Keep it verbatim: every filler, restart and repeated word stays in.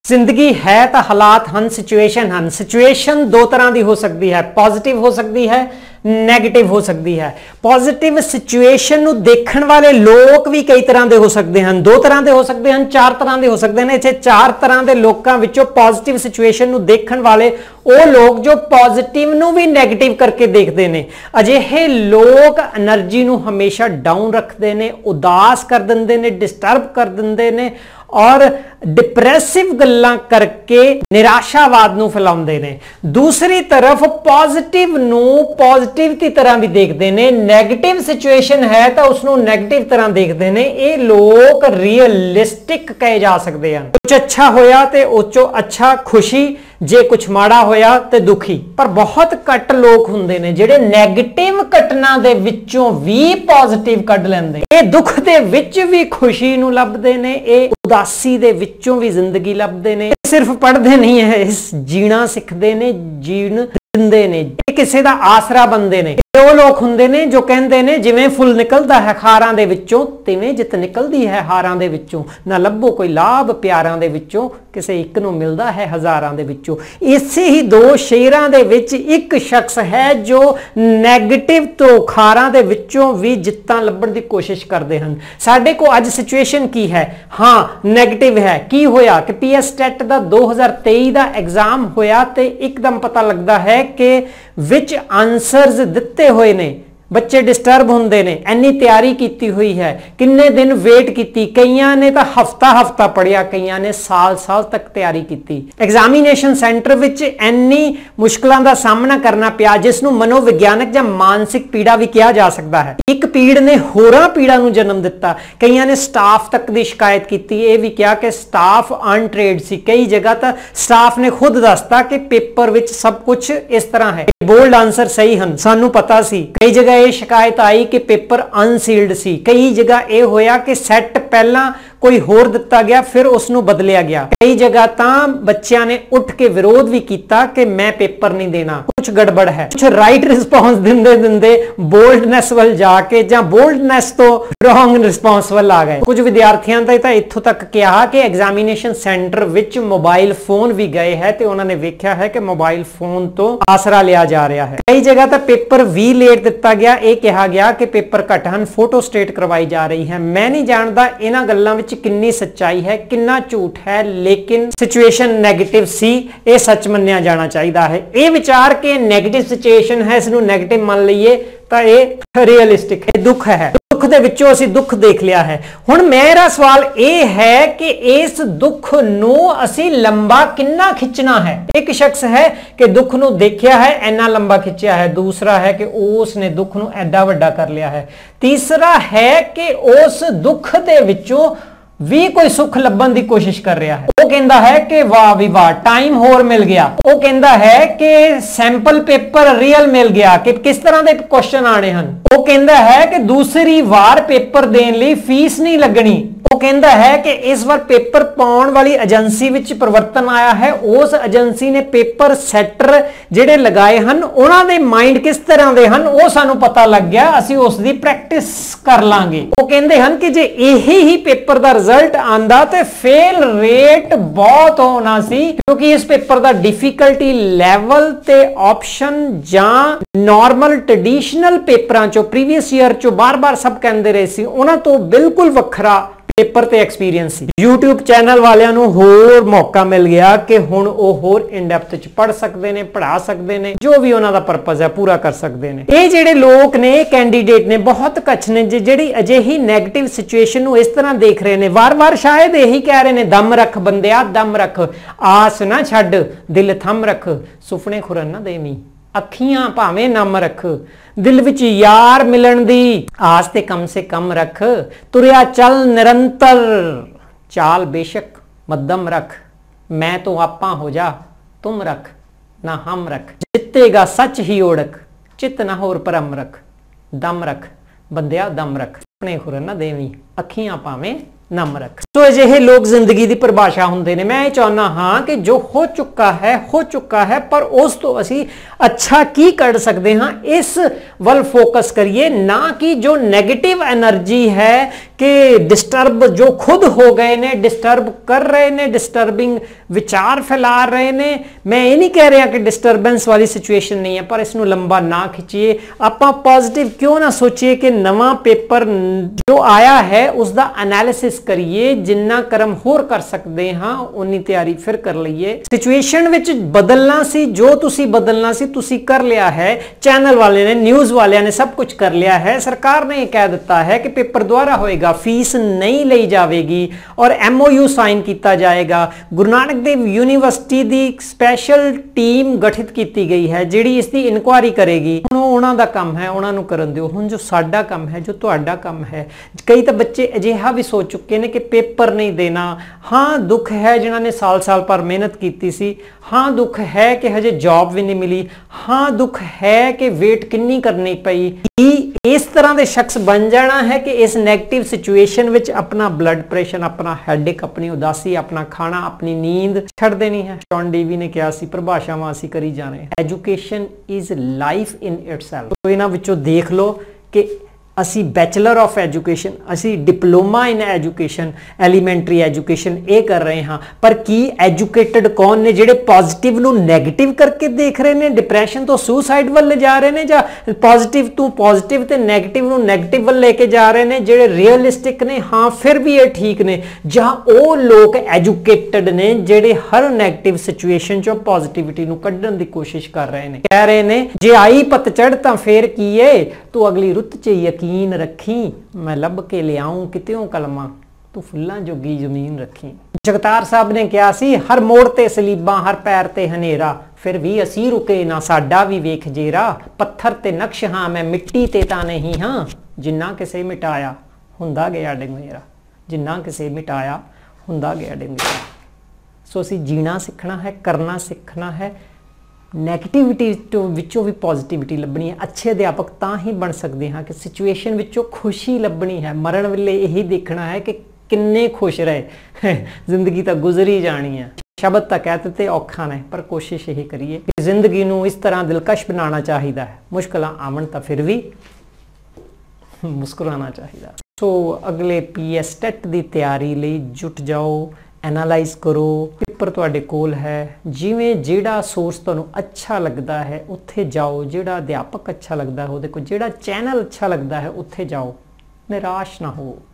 जिंदगी है तो हालात ਹਨ सिचुएशन ਹਨ। सिचुएशन दो तरह की हो सकती है, पॉजिटिव हो सकती है, नैगेटिव हो सकती है। पॉजिटिव सिचुएशन ਨੂੰ ਦੇਖਣ वाले लोग भी कई तरह के हो सकते हैं, दो तरह के हो सकते हैं, चार तरह के हो सकते हैं। इसे चार तरह के लोगों ਵਿੱਚੋਂ पॉजिटिव सिचुएशन ਨੂੰ ਦੇਖਣ वाले ਉਹ ਲੋਕ ਜੋ पॉजिटिव ਨੂੰ भी नैगेटिव करके देखते हैं। ਅਜਿਹੇ लोग एनर्जी ਨੂੰ हमेशा डाउन रखते हैं, उदास कर देंगे ने, डिस्टर्ब कर देंगे ने और डिप्रैसिव गल्लां करके निराशावाद नूं फैलाउंदे ने। दूसरी तरफ पॉजिटिव नूं पॉजिटिव की तरह भी देखते हैं, नैगेटिव सिचुएशन है तो उसनूं नैगेटिव तरह देखते हैं। ये लोग रियलिस्टिक कहे जा सकते हैं। कुछ अच्छा होया ते उचों अच्छा खुशी, जे कुछ माड़ा होया ते दुखी। पर बहुत घट लोग हुंदे ने जिहड़े नैगेटिव घटना दे विचों भी पॉजिटिव कढ लैंदे। ये दुख दे विच भी खुशी नूं लभदे ने, ये उदासी दे विचों भी जिंदगी लभदे ने। सिर्फ पढ़ते नहीं है, इस जीना सिखते ने, जीण दिंदे ने, किसी दा आसरा बनते ने। ਉਹ ਲੋਕ ਹੁੰਦੇ ਨੇ ਜੋ ਕਹਿੰਦੇ ਨੇ ਜਿਵੇਂ ਫੁੱਲ ਨਿਕਲਦਾ ਹੈ ਖਾਰਾਂ ਦੇ ਵਿੱਚੋਂ, ਤਿਵੇਂ ਜਿੱਤ ਨਿਕਲਦੀ ਹੈ ਹਾਰਾਂ ਦੇ ਵਿੱਚੋਂ। ਨਾ ਲੱਭੋ ਕੋਈ ਲਾਭ ਪਿਆਰਾਂ ਦੇ ਵਿੱਚੋਂ, ਕਿਸੇ ਇੱਕ ਨੂੰ ਮਿਲਦਾ ਹੈ ਹਜ਼ਾਰਾਂ ਦੇ ਵਿੱਚੋਂ। ਇਸੇ ਹੀ ਦੋ ਸ਼ੇਰਾਂ ਦੇ ਵਿੱਚ ਇੱਕ ਸ਼ਖਸ ਹੈ ਜੋ ਨੈਗੇਟਿਵ ਤੋਂ ਖਾਰਾਂ ਦੇ ਵਿੱਚੋਂ ਵੀ ਜਿੱਤਾਂ ਲੱਭਣ ਦੀ ਕੋਸ਼ਿਸ਼ ਕਰਦੇ ਹਨ। ਸਾਡੇ ਕੋਲ ਅੱਜ ਸਿਚੁਏਸ਼ਨ ਕੀ ਹੈ? ਹਾਂ, ਨੈਗੇਟਿਵ ਹੈ। ਕੀ ਹੋਇਆ ਕਿ ਪੀ ਐਸ ਟੈਟ ਦਾ ਦੋ ਹਜ਼ਾਰ ਤੇਈ ਦਾ ਐਗਜ਼ਾਮ ਹੋਇਆ ਤੇ ਇੱਕਦਮ ਪਤਾ ਲੱਗਦਾ ਹੈ ਕਿ ਵਿੱਚ ਆਨਸਰਸ ਦਿੱਤੇ ਹੋਏ ਨੇ, बच्चे डिस्टर्ब होंदे ने। इन्नी तैयारी की हुई है, किन्ने दिन वेट की, कईयां ने तो हफ्ता हफ्ता पढ़िया, कईयां ने साल साल तक तैयारी की। एग्जामिनेशन सेंटर विच इन्नी मुश्किलों का सामना करना पिया जिसनों मनोविज्ञानक या मानसिक पीड़ा भी कहा जा सकता है। एक पीड़ ने होरां पीड़ा नूं जन्म दिता। कईयां ने स्टाफ तक की शिकायत की, यह भी कहा कि स्टाफ अनट्रेड सी। कई जगह तो स्टाफ ने खुद दसता कि पेपर विच सब कुछ इस तरह है, बोल्ड आंसर सही हैं, सानू पता सी। कई जगह शिकायत आई कि पेपर अनसील्ड सी। कई जगह यह होया कि सैट पहला कोई होर दिता गया, फिर उसनू बदलिया गया। कई जगह तां बच्चों ने उठ के विरोध भी किया कि मैं पेपर नहीं देना, कुछ गड़बड़ है। कुछ राइट रिस्पॉन्स दिंदे दिंदे बोल्डनेस वाल जाके या बोल्डनेस तो रॉन्ग रिस्पॉन्स वाल आ गए। कुछ विद्यार्थियों ने तो इत्थों तक कहा कि एग्जामिनेशन सेंटर विच मोबाइल फोन भी गए है तो उन्होंने वेख्या है कि मोबाइल फोन तो आसरा लिया जा रहा है। कई जगह तो पेपर भी लेट दिता गया, यह कहा गया कि पेपर घट हैं, फोटो स्टेट करवाई जा रही है। मैं नहीं जानता इन्हां गल्लां विच किन्नी सच्चाई है, किन्ना झूठ है, लेकिन सिचुएशन नैगेटिव सी, ये सच मन्निया जाना चाहिए है। ये विचार के नैगेटिव सिचुएशन है, इसनूं नैगेटिव मान लीए तो ये रियलिस्टिक है, दुख है। दुख दे विचों असीं दुख देख लिया है। हुण मेरा सवाल ये है कि इस दुख नूं असीं लंबा किन्ना खिंचना है। एक शख्स है कि दुख नूं देखिया है, इन्ना लंबा खिंचिया है। दूसरा है कि उसने दुख नूं एडा वड्डा कर लिया है। तीसरा है कि उस दुख दे विचों भी कोई सुख लभन की कोशिश कर रहा है। वो कहता है कि वाह भी वाह टाइम होर मिल गया। वो कहता है कि सैंपल पेपर रियल मिल गया कि किस तरह के क्वेश्चन आने हैं। वो कहता है कि दूसरी बार पेपर देने लिए फीस नहीं लगनी। वो कहता है कि इस बार पेपर पाउण वाली एजेंसी विच परिवर्तन आया है। उस एजेंसी ने पेपर सैटर जिहड़े लगाए हैं उन्हां दे माइंड किस तरह दे हन वो सानू पता लग गया, असीं उस दी प्रैक्टिस कर लांगे। वो कहते हैं कि जे यही ही पेपर दा रिजल्ट आंदा ते फेल रेट बहुत होना सी, क्योंकि इस पेपर दा डिफिकल्टी लैवल ते ऑप्शन जां नॉर्मल ट्रेडिशनल पेपरां चों प्रीवियस ईयर चों बार बार सब कहंदे रहे सी, उन्हां तो बिल्कुल वखरा पेपर ते एक्सपीरियंस सी। यूट्यूब चैनल वालियां नूं होर मौका मिल गया कि हुण ओह होर इन डेप्थ च पढ़ सकते हैं, पढ़ा सकते हैं, जो भी उन्हां दा पर्पज है पूरा कर सकते हैं। ये जिहड़े लोग ने कैंडीडेट ने बहुत कच्छ ने जिहड़ी अजिही नैगेटिव सिचुएशन नूं इस तरह देख रहे हैं। वार वार शायद यही कह रहे हैं, दम रख बंदिया दम रख, आस ना छड्ड, दिल थम रख, सुपने खुरन ना देवी, अखियां भावें नम रख, दिल विच यार मिलन दी आस ते कम से कम रख, तुरिया चल निरंतर, चाल बेशक मध्यम रख, मैं तो आपा हो जा, तुम रख ना हम रख, जितेगा सच ही ओढ़क, चित ना होर परम रख, दम रख बंदिया दम रख, सुपने खुरन ना देवी, अखियां भावें ਨਮ ਰੱਖ। ਸੋ ਅਜਿਹੇ ਲੋਕ ਜ਼ਿੰਦਗੀ ਦੀ ਪਰਿਭਾਸ਼ਾ ਹੁੰਦੇ ਨੇ। ਮੈਂ ਇਹ ਚਾਹੁੰਦਾ ਹਾਂ ਕਿ ਜੋ ਹੋ ਚੁੱਕਾ ਹੈ ਹੋ ਚੁੱਕਾ ਹੈ, ਪਰ ਉਸ ਤੋਂ ਅਸੀਂ ਅੱਛਾ ਕੀ ਕੱਢ ਸਕਦੇ ਹਾਂ ਇਸ ਵੱਲ ਫੋਕਸ ਕਰੀਏ, ਨਾ ਕਿ ਜੋ ਨੈਗੇਟਿਵ એનર્ਜੀ ਹੈ ਕਿ ਡਿਸਟਰਬ ਜੋ ਖੁਦ ਹੋ ਗਏ ਨੇ, ਡਿਸਟਰਬ ਕਰ ਰਹੇ ਨੇ, ਡਿਸਟਰਬਿੰਗ ਵਿਚਾਰ ਫੈਲਾ ਰਹੇ ਨੇ। ਮੈਂ ਇਹ ਨਹੀਂ ਕਹਿ ਰਿਹਾ ਕਿ ਡਿਸਟਰਬੈਂਸ ਵਾਲੀ ਸਿਚੁਏਸ਼ਨ ਨਹੀਂ ਹੈ, ਪਰ ਇਸ ਨੂੰ ਲੰਬਾ ਨਾ ਖਿੱਚੀਏ। ਆਪਾਂ ਪੋਜ਼ਿਟਿਵ ਕਿਉਂ ਨਾ ਸੋਚੀਏ ਕਿ ਨਵਾਂ ਪੇਪਰ ਜੋ ਆਇਆ ਹੈ ਉਸ ਦਾ ਐਨਾਲਿਸਿਸ ਕਰੀਏ, ਜਿੰਨਾ ਕਰਮ ਹੋਰ ਕਰ ਸਕਦੇ ਹਾਂ ਉਨੀ ਤਿਆਰੀ ਫਿਰ ਕਰ ਲਈਏ। ਸਿਚੁਏਸ਼ਨ ਵਿੱਚ ਬਦਲਣਾ ਸੀ, ਜੋ ਤੁਸੀਂ ਬਦਲਣਾ ਸੀ ਤੁਸੀਂ ਕਰ ਲਿਆ ਹੈ। ਚੈਨਲ ਵਾਲੇ ਨੇ, ਨਿਊਜ਼ ਵਾਲਿਆਂ ਨੇ ਸਭ ਕੁਝ ਕਰ ਲਿਆ ਹੈ। ਸਰਕਾਰ ਨੇ ਇਹ ਕਹਿ ਦਿੱਤਾ ਹੈ ਕਿ ਪੇਪਰ ਦੁਬਾਰਾ ਹੋਏਗਾ, ਫੀਸ ਨਹੀਂ ਲਈ ਜਾਵੇਗੀ ਔਰ ਐਮਓਯੂ ਸਾਈਨ ਕੀਤਾ ਜਾਏਗਾ। ਗੁਰੂ ਨਾਨਕ ਦੇਵ ਯੂਨੀਵਰਸਿਟੀ ਦੀ ਸਪੈਸ਼ਲ ਟੀਮ ਗਠਿਤ ਕੀਤੀ ਗਈ ਹੈ ਜਿਹੜੀ ਇਸ ਦੀ ਇਨਕੁਆਇਰੀ ਕਰੇਗੀ। ਹੁਣ ਉਹਨਾਂ ਦਾ ਕੰਮ ਹੈ, ਉਹਨਾਂ ਨੂੰ ਕਰਨ ਦਿਓ। ਹੁਣ ਜੋ ਸਾਡਾ ਕੰਮ ਹੈ, ਜੋ ਤੁਹਾਡਾ ਕੰਮ ਹੈ, ਕਈ ਤਾਂ ਬੱਚੇ ਅਜਿਹਾ ਵੀ ਸੋਚ ਚੁੱਕੇ ਨੇ ਕਿ ਪੇਪਰ ਨਹੀਂ ਦੇਣਾ। ਹਾਂ ਦੁੱਖ ਹੈ ਜਿਨ੍ਹਾਂ ਨੇ ਸਾਲ ਸਾਲ ਪਰ ਮਿਹਨਤ ਕੀਤੀ ਸੀ। ਹਾਂ ਦੁੱਖ ਹੈ ਕਿ ਹਜੇ ਜੌਬ ਵੀ ਨਹੀਂ ਮਿਲੀ। ਹਾਂ ਦੁੱਖ ਹੈ ਕਿ ਵੇਟ ਕਿੰਨੀ ਕਰਨੀ ਪਈ। ਇਸ ਤਰ੍ਹਾਂ ਦੇ ਸ਼ਖਸ ਬਣ ਜਾਣਾ ਹੈ ਕਿ ਇਸ ਨੈਗੇਟਿਵ ਸਿਚੁਏਸ਼ਨ ਵਿੱਚ ਆਪਣਾ ਬਲੱਡ ਪ੍ਰੈਸ਼ਰ, ਆਪਣਾ ਹੈਡੇਕ, ਆਪਣੀ ਉਦਾਸੀ, ਆਪਣਾ ਖਾਣਾ, ਆਪਣੀ ਨੀਂਦ ਛੱਡ ਦੇਣੀ ਹੈ। ਸ਼ੌਨ ਡੇਵੀ ਨੇ ਕਿਹਾ ਸੀ, ਪ੍ਰਭਾਸ਼ਾਵਾਂ ਅਸੀਂ ਕਰੀ ਜਾਣੇ। Education is life in itself. तो ਇਹਨਾਂ ਵਿੱਚੋਂ ਦੇਖ ਲਓ ਕਿ ਅਸੀਂ ਬੈਚਲਰ ਆਫ ਐਜੂਕੇਸ਼ਨ, ਅਸੀਂ diploma in education, elementary education ਇਹ ਕਰ ਰਹੇ ਹਾਂ, ਪਰ ਕੀ ਐਜੂਕੇਟਡ ਕੌਣ ਨੇ ਜਿਹੜੇ ਪੋਜ਼ਿਟਿਵ ਨੂੰ ਨੈਗੇਟਿਵ ਕਰਕੇ ਦੇਖ ਰਹੇ ਨੇ, ਡਿਪਰੈਸ਼ਨ ਤੋਂ ਸੁਸਾਈਡ ਵੱਲ ਲੈ ਜਾ ਰਹੇ ਨੇ, ਜਾਂ ਪੋਜ਼ਿਟਿਵ ਤੋਂ ਪੋਜ਼ਿਟਿਵ ਤੇ ਨੈਗੇਟਿਵ ਨੂੰ ਨੈਗੇਟਿਵ ਵੱਲ ਲੈ ਕੇ ਜਾ ਰਹੇ ਨੇ ਜਿਹੜੇ ਰੀਅਲਿਸਟਿਕ ਨੇ, ਹਾਂ ਫਿਰ ਵੀ ਇਹ ਠੀਕ ਨੇ, ਜਾਂ ਉਹ ਲੋਕ ਐਜੂਕੇਟਡ ਨੇ ਜਿਹੜੇ ਹਰ ਨੈਗੇਟਿਵ ਸਿਚੁਏਸ਼ਨ ਚੋਂ ਪੋਜ਼ਿਟਿਵਿਟੀ ਨੂੰ ਕੱਢਣ ਦੀ ਕੋਸ਼ਿਸ਼ ਕਰ ਰਹੇ ਨੇ। ਕਹਿ ਰਹੇ ਨੇ ਜੇ ਆਈ ਪਤਝੜ ਤਾਂ ਫੇਰ ਕੀ ਏ, ਤੂੰ ਅਗਲੀ ਰੁੱਤ ਚ ਯਕੀਨ ਰੱਖੀ, ਮੈਂ ਲੱਭ ਕੇ ਲਿਆਉਂ ਕਿਤਿਓਂ ਕਲਮਾਂ, ਤੂੰ ਫੁੱਲਾਂ ਜੋਗੀ ਜ਼ਮੀਨ ਰੱਖੀ। ਜਗਤਾਰ ਸਾਹਿਬ ਨੇ ਕਿਹਾ ਸੀ, ਹਰ ਮੋੜ ਤੇ ਸਲੀਬਾਂ, ਹਰ ਪੈਰ ਤੇ ਹਨੇਰਾ, ਫਿਰ ਵੀ ਅਸੀਂ ਰੁਕੇ ਨਾ, ਸਾਡਾ ਵੀ ਵੇਖ ਜੇਰਾ। ਪੱਥਰ ਤੇ ਨਕਸ਼ ਹਾਂ ਮੈਂ, ਮਿੱਟੀ ਤੇ ਤਾਂ ਨਹੀਂ ਹਾਂ, ਜਿੰਨਾ ਕਿਸੇ ਮਿਟਾਇਆ ਹੁੰਦਾ ਗਿਆ ਡੰਗੇਰਾ, ਜਿੰਨਾ ਕਿਸੇ ਮਿਟਾਇਆ ਹੁੰਦਾ ਗਿਆ ਡੰਗੇਰਾ। ਸੋ ਅਸੀਂ ਜੀਣਾ ਸਿੱਖਣਾ ਹੈ, ਕਰਨਾ ਸਿੱਖਣਾ ਹੈ। ਨੈਗੇਟਿਵਿਟੀ ਤੋਂ ਵਿੱਚੋਂ ਵੀ ਪੋਜ਼ਿਟਿਵਿਟੀ ਲੱਭਣੀ ਹੈ। ਅੱਛੇ ਅਧਿਆਪਕ ਤਾਂ ਹੀ ਬਣ ਸਕਦੇ ਹਾਂ ਕਿ ਸਿਚੁਏਸ਼ਨ ਵਿੱਚੋਂ ਖੁਸ਼ੀ ਲੱਭਣੀ ਹੈ। ਮਰਨ ਵੇਲੇ ਇਹੀ ਦੇਖਣਾ ਹੈ ਕਿ ਕਿੰਨੇ ਖੁਸ਼ ਰਹੇ। ਜ਼ਿੰਦਗੀ ਤਾਂ ਗੁਜ਼ਰ ਹੀ ਜਾਣੀ ਹੈ। ਸ਼ਬਦ ਤਾਂ ਕਹਿ ਦਿੱਤੇ ਔਖਾ ਨੇ, ਪਰ ਕੋਸ਼ਿਸ਼ ਇਹ ਕਰੀਏ ਕਿ ਜ਼ਿੰਦਗੀ ਨੂੰ ਇਸ ਤਰ੍ਹਾਂ ਦਿਲਕਸ਼ ਬਣਾਉਣਾ ਚਾਹੀਦਾ ਹੈ। ਮੁਸ਼ਕਲਾਂ ਆਵਣ ਤਾਂ ਫਿਰ ਵੀ ਮੁਸਕਰਾਉਣਾ ਚਾਹੀਦਾ। ਸੋ ਅਗਲੇ ਪੀ ਐਸ ਟੈਟ ਦੀ ਤਿਆਰੀ ਲਈ ਜੁਟ ਜਾਓ, ਐਨਾਲਾਈਜ਼ ਕਰੋ। ਪੇਪਰ ਤੁਹਾਡੇ ਕੋਲ ਹੈ, ਜਿਵੇਂ ਜਿਹੜਾ ਸੋਰਸ ਤੁਹਾਨੂੰ ਅੱਛਾ ਲੱਗਦਾ ਹੈ ਉੱਥੇ ਜਾਓ, ਜਿਹੜਾ ਅਧਿਆਪਕ ਅੱਛਾ ਲੱਗਦਾ ਹੈ ਉਹਦੇ ਕੋਲ, ਜਿਹੜਾ ਚੈਨਲ ਅੱਛਾ ਲੱਗਦਾ ਹੈ ਉੱਥੇ ਜਾਓ। ਨਿਰਾਸ਼ ਨਾ ਹੋ।